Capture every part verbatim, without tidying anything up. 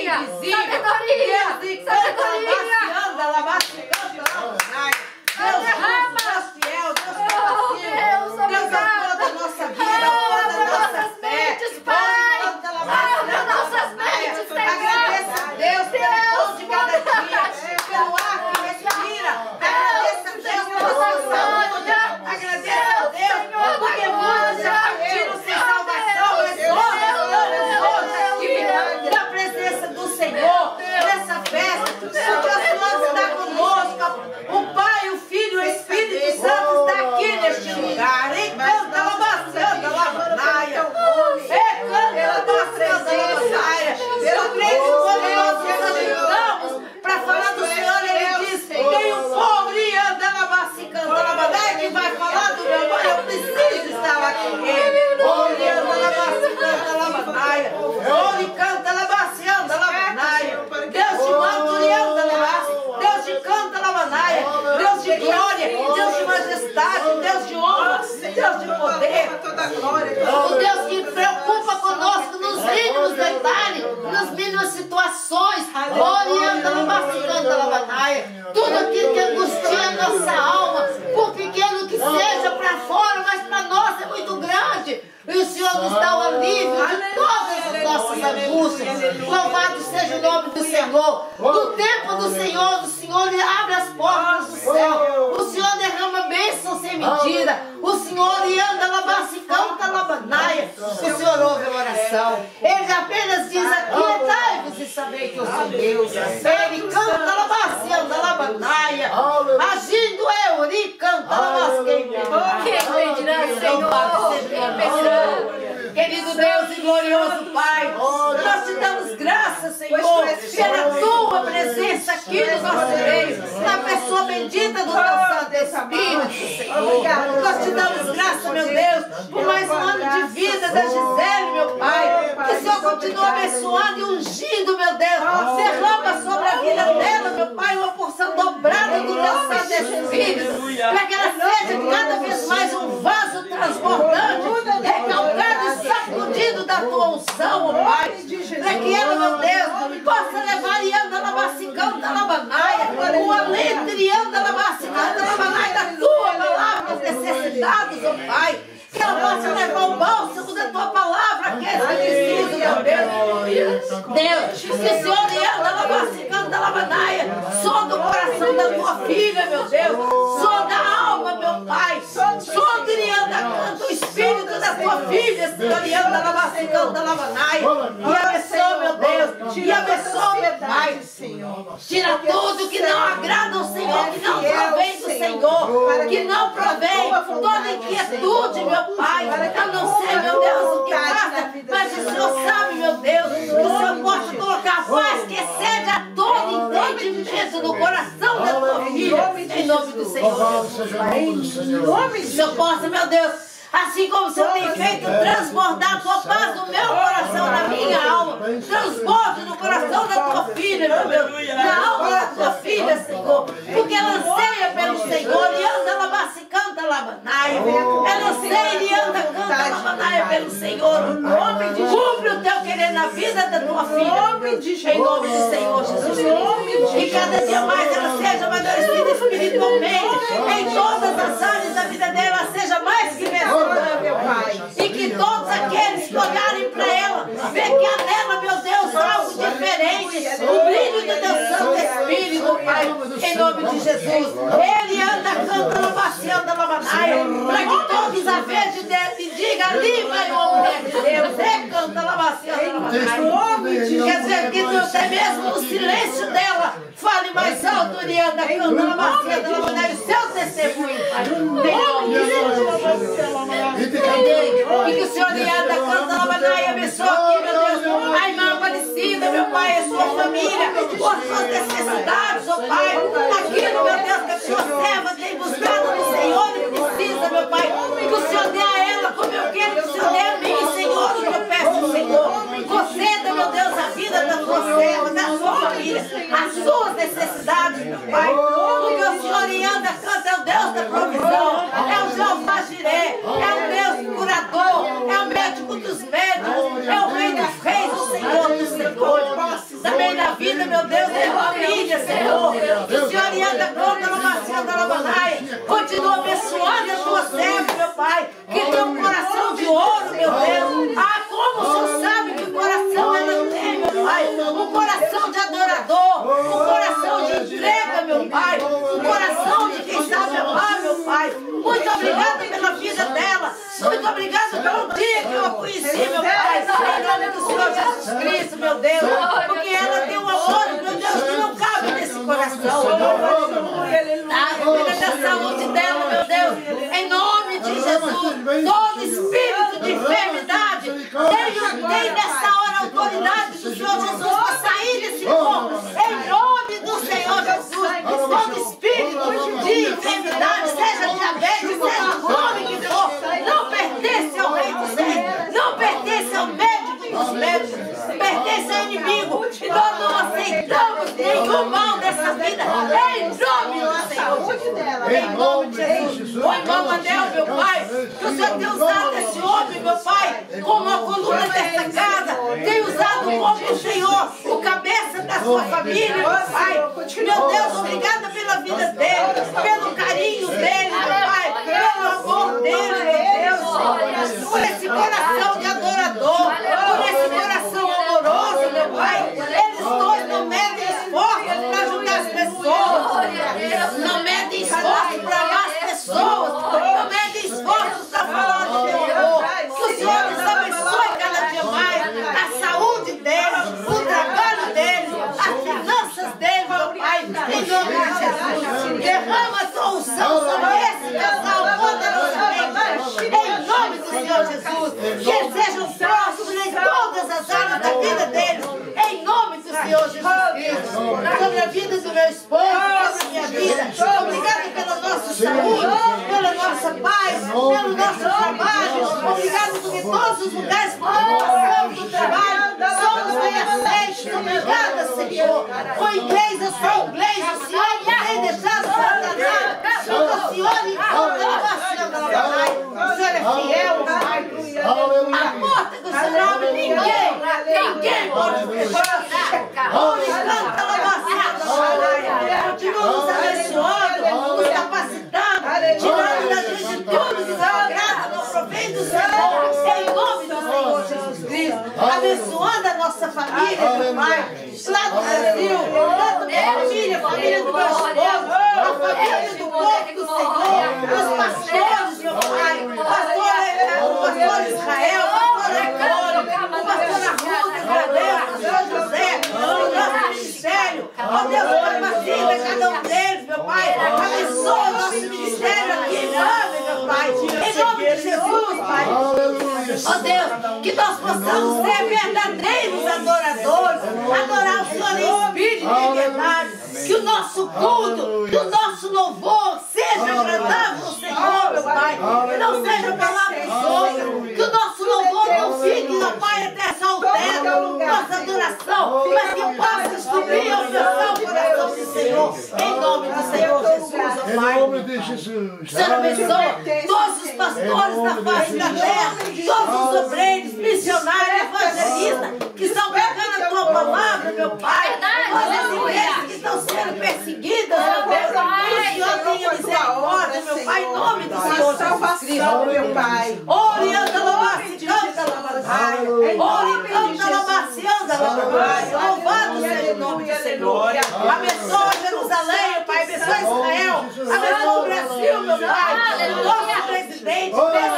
invisível. Sabedoria. Sabedoria. Anda, lavacicando, lavanaia. Deus, Deus fiel, Deus compassivo. Deus acorda a nossa vida, acorda a nossa fé. Pai. Acorda nossas mentes, Senhor. Agradeça a Deus pelo pão de cada dia, pelo ar que respira. Agradeça a Deus pela sua saúde. Agradeça a Deus, porque muitos já partiram sem salvação, mas nós estamos hoje aqui na presença do Senhor, nessa festa, porque o Senhor está conosco. O Pai, o Filho, o Espírito Santo está aqui neste lugar. Encanta, lavacanda, lavanaia. Encanta, lavacanda, lavanaia. Eu creio que quando nós nos ajudamos para falar do Senhor, Ele diz: tem um pobre e anda lavacicanda, lavanaia, que vai falar do meu Pai. Eu preciso estar lá com Ele. Pobre anda lavacicanda, lavanaia. Pobre canta, lavacanda, lavanaia. Deus te manda, e anda, lavacanda. Deus te canta, lavanaia. Deus de glória, Deus de majestade, Deus de honra, Deus de poder. O Deus que preocupa conosco nos mínimos detalhes, nas mínimas situações. Orienta, lavacicanda, lavanaia. Tudo aquilo que angustia a nossa alma, por pequeno que seja para fora, mas para nós é muito grande. E o Senhor nos dá o alívio de todas as nossas angústias. Louvado seja o nome do Senhor. No tempo do Senhor, o Senhor abre as portas do céu. O Senhor derrama bênção sem medida. O Senhor anda lavacicanta, lavanaia. O Senhor ouve a oração. Ele apenas diz: aquietai-vos e sabei que eu sou Deus. Ele canta, lavacanda, lavanaia. Agindo eu, e canta, lavacanda. Quem pedirá, Senhor? Querido Deus e glorioso Pai, nós te damos graças, Senhor, pela tua presença aqui no nosso meio, na pessoa bendita do teu Santo Espírito, Senhor. Nós te damos graças, meu Deus, por mais um ano de vida da Gisele, meu Pai. Que o Senhor continue abençoando e ungindo, meu Deus. Derrama sobre a vida dela, meu Pai, uma porção dobrada do teu Santo Espírito, para que ela seja cada vez mais um vaso transbordante, recalcado e sacudido da tua unção, ó Pai, para que ela, meu Deus, possa levar e anda lavacicanda, lavanaia, o alento e anda lavacicanda, lavanaia da tua palavra, das necessidades, ó Pai. Que ela possa levar o bálsamo da tua palavra, que é preciso, meu Deus. Deus, que o Senhor anda lavacicanda, lavanaia, som do coração da tua filha, meu Deus, som da alma, meu Pai, som de anda, canta o espírito da tua filha, Senhor, e anda lavacicanda, lavanaia, e abençoa, meu Deus, e abençoa, meu Pai. Tira tudo que não agrada ao Senhor, que não provém do Senhor, que não provém toda inquietude, meu Pai. Eu não sei, meu Deus, o que passa, mas o Senhor sabe, meu Deus, que o Senhor pode colocar paz que excede a todo entendimento no coração da tua filha, em nome do Senhor. Que o Senhor possa, meu Deus, assim como o Senhor tem feito, transbordar a tua paz no meu coração, na minha alma. Transborde no coração da tua filha, meu Deus, na alma da tua filha, Senhor. Porque ela anseia pelo Senhor e anda lavacicanda, lavanaia. Ela anseia e anda canta, lavanaia pelo Senhor. Cumpre o teu querer na vida da tua filha, em nome do Senhor Jesus. E cada dia mais ela seja amadurecida espiritualmente, em todas as áreas da vida dela, seja mais que vencedora, meu Pai. E que todos aqueles que olharem para ela, vejam que há nela, meu Deus, algo diferente, o brilho do teu Santo Espírito, Pai, em nome de Jesus. Ele anda, canta, lavacanda, lavanaia, para que todos a vejam e digam: ali vai uma mulher de Deus, é canta, lavacanda, lavanaia. Quer dizer que até mesmo no silêncio dela, fale mais alto, ele anda, canta, lavacanda, lavanaia, o seu testemunho, Pai, em nome de Jesus. E que o Senhor anda, canta, lavanaia, abençoa aqui, meu Deus, a irmã Aparecida, meu Pai, a sua família, com as suas necessidades, ó Pai, aquilo, meu Deus, que a sua serva tem buscado no Senhor e precisa, meu Pai, que o Senhor dê a ela, como eu quero que o Senhor dê a mim, Senhor, o que eu peço, Senhor. Conceda, meu Deus, a vida da tua serva, da sua família, as suas necessidades, meu Pai, porque o Senhor anda, canta, é o Deus da provisão, é o Jeová Jiré, é o Deus curador, é o médico dos médicos, é o Rei dos Reis, o Senhor dos Senhores. Também Deus, tem família, Senhor. Que o Senhor anda contra a macia da Labanaia. Continua abençoando a tua serva, meu Pai. Que tem um coração de ouro, meu Deus. Ah, como o Senhor sabe que coração ela tem, meu Pai. Um coração de adorador. Um coração de entrega, meu Pai. Um coração de quem sabe amar, meu Pai. Muito obrigada pela vida dela. Muito obrigada pelo dia que eu a conheci, meu Pai. Em nome do Senhor Jesus Cristo, meu Deus. Porque ela tem um amor, meu Deus, que não cabe nesse coração. Ah, cuida da saúde dela, meu Deus. Em nome de Jesus. Todo espírito de enfermidade tem, tem nessa hora autoridade do Senhor Jesus para sair desse corpo. Em nome do Senhor Jesus. Todo espírito de enfermidade, seja diabetes, seja o nome que for, não pertence ao rei dos reis, não pertence ao médico dos médicos, pertence ao inimigo. E nós não aceitamos nenhum mal dessa vida. Em nome do Senhor. Em nome de Jesus. O irmão Anel, meu Pai, que o Senhor tem usado esse homem, meu Pai, como a coluna dessa casa, tem usado como o Senhor, o cabeça da sua família, meu Pai. Meu Deus, obrigada pela vida dele, pelo carinho dele, meu Pai, pelo amor dele, meu Deus, por esse coração de adorador, por esse coração amoroso, meu Pai. Eles dois não medem esforço para ajudar as pessoas, não medem esforço para amar as pessoas, não medem esforço para falar do teu amor. Que o Senhor nos abençoe cada dia mais, a saúde deles, o trabalho deles, as finanças deles, meu Pai, em nome de Jesus. Derrama a tua unção sobre esse casal poderosamente, em nome do Senhor Jesus. Que eles sejam próximos em todas as áreas da vida deles, em nome do Senhor Jesus Cristo. Sobre a vida do meu esposo, sobre a minha vida. Obrigado pela nossa saúde, pela nossa paz, pelo nosso trabalho. Obrigado porque todos os lugares que nós passamos no trabalho somos bem aceitos. Obrigada, Senhor. Com inglês, eu sou inglês. O Senhor não tem deixado Satanás. O Senhor encontra a vacina da Labanai. O Senhor é fiel, Pai. A porta do seu nome, ninguém, ninguém pode fechar. Oh, canta a vacina da Labanai. Continua nos abençoando, nos capacitando, tirando da gente tudo que não graça, não provém do Senhor. Em nome do Senhor Jesus Cristo. Abençoando a nossa família, meu Pai. Lá do Brasil, tanto minha família, a família do meu esposo, a família do povo do Senhor, os pastores, meu Pai, o pastor, o pastor Israel, o pastor Antônio, o pastor Arruda, Gabriel, o pastor José, o nosso ministério. Ó Deus, capacita cada um deles, meu Pai. Abençoa o nosso ministério aqui em nome, meu Pai. Em nome de Jesus, Pai. Ó Deus, que nós possamos ser verdadeiros adoradores, adorar o Senhor em espírito e em verdade. Que o nosso culto, que o nosso louvor seja agradável ao Senhor, meu Pai. Que não seja palavras soltas. Que o nosso louvor não fique, meu Pai, até só o teto, nossa adoração, mas que possa instruir ao alcançar o coração do Senhor. Em nome do Senhor Jesus, ó Pai. Em nome de Jesus. Senhor, abençoe todos os pastores da face da terra, todos os obreiros, missionários, evangelistas, que estão pregando a tua palavra, meu Pai. Todas as igrejas que estão sendo perseguidas, meu Deus. Que o Senhor tenha misericórdia, meu Pai, em nome do Senhor Jesus Cristo, meu Pai. Orienta Labaci, canta Labaci. Ori, canta Labaci, anda Labaci. Louvado seja o nome do Senhor. Abençoa Jerusalém, Pai. Abençoa Israel. Abençoa o Brasil, meu Pai. O nosso presidente,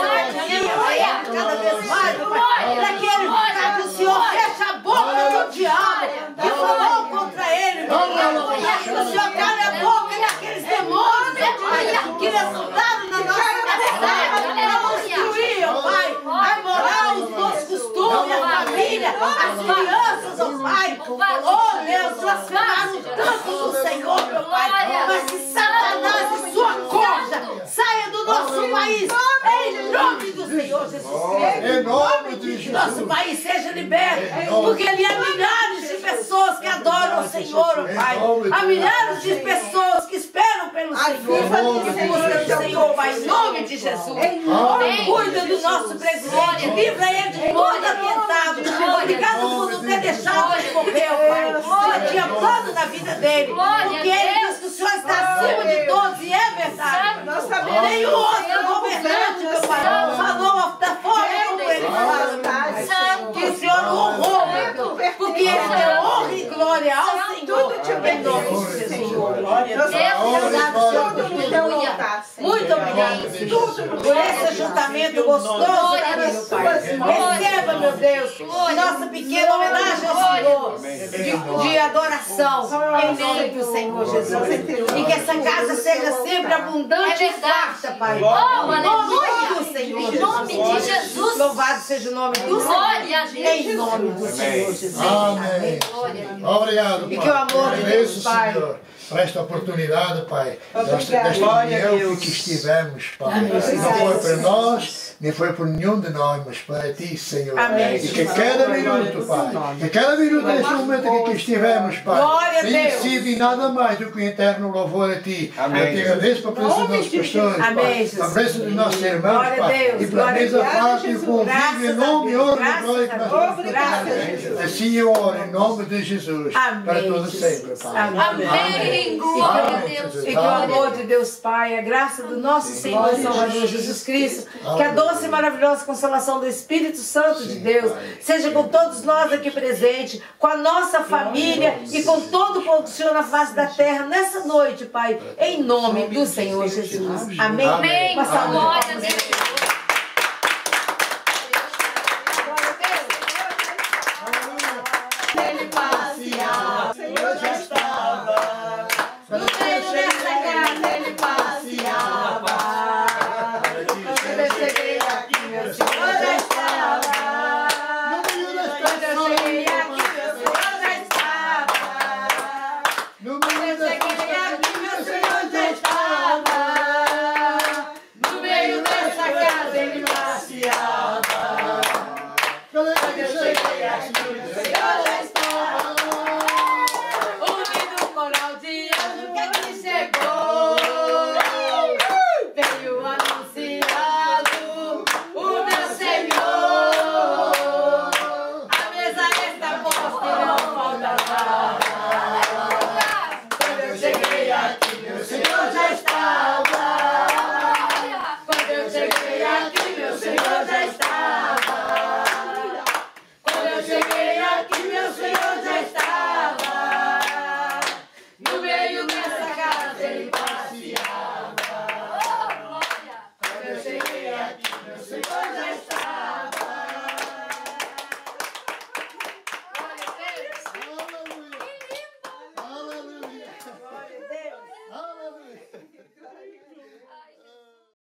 peça cada vez mais, meu Pai. Para que ele, para que o Senhor feche a boca do diabo que falou contra ele, meu Pai. Que o Senhor cale a boca daqueles demônios, meu Pai, que resultaram na nossa terra para destruir, ó Pai, a moral, os bons costumes, a família, as crianças, ó Pai. Oh Deus, blasfemaram tanto do Senhor, meu Pai, mas que Satanás e sua corja saia do nosso país, em nome do Senhor Jesus Cristo. Em nome de Jesus. Nosso país seja liberto, porque ali há milhares de pessoas que adoram o Senhor, ó Pai. Há milhares de pessoas que esperam pelo Senhor. Aviva que busca o Senhor, Pai, em nome de Jesus. Cuida do nosso presidente, livra ele de todo atentado. Obrigado por não ter deixado ele morrer, Pai. Só tinha plano na vida dele. Porque ele diz que o Senhor está acima de todos e é verdade. Nenhum outro governante, meu Pai, falou da forma como ele fala. Que o Senhor honrou, porque ele deu honra e glória ao Senhor. Em nome de Jesus. Muito obrigado por esse ajuntamento gostoso aqui, meu Pai. Receba, meu Deus, nossa pequena homenagem ao Senhor de, de adoração em nome do Senhor Jesus. E que essa casa seja sempre abundante e farta, Pai. Em nome do Senhor. Em nome de Jesus. Louvado seja o nome do Senhor. Em nome do Senhor Jesus. Amém. Obrigado, Pai. E que o amor de Deus, Pai, para esta oportunidade, Pai, desta, desta reunião que estivemos, Pai. Não foi para nós, nem foi por nenhum de nós, mas para Ti, Senhor. Amém. E que cada minuto, Pai, que cada minuto neste momento que aqui estivemos, Pai, tenha sido e nada mais do que um eterno louvor a Ti. Amém. Eu te agradeço para a presença dos nossos pastores, Pai, para a presença dos nossos irmãos, Pai, e pela mesa farta e o convívio, em nome e honra e glória que nós temos para assim eu oro, em nome de Jesus, para todos sempre, Pai. Amém. Glória a Deus. E que o amor de Deus Pai, a graça do nosso Senhor e Salvador Jesus Cristo, que a doce e maravilhosa consolação do Espírito Santo de Deus seja com todos nós aqui presentes, com a nossa família e com todo o povo do Senhor na face da terra nessa noite, Pai, em nome do Senhor Jesus. Amém. Amém. Uma salva de Glória a palmas. Deus. Ele passeava, o Senhor já estava. No meio dessa casa ele passeava. Quando eu cheguei aqui, meu Senhor já estava. Quando eu cheguei aqui, meu Senhor já estava. Quando eu cheguei aqui, meu Senhor já estava. No meio dessa casa ele passeava. Quando eu cheguei aqui, meu Senhor já estava. Ouvindo o coral de anjo que aqui chegou, veio anunciado o meu Senhor. A mesa está posta e não falta nada. Quando eu cheguei aqui, meu Senhor já estava. Quando eu cheguei aqui, meu Senhor já estava. Quando eu cheguei aqui, meu Senhor já estava. No meio dessa casa ele passeava. Quando eu cheguei aqui, meu Senhor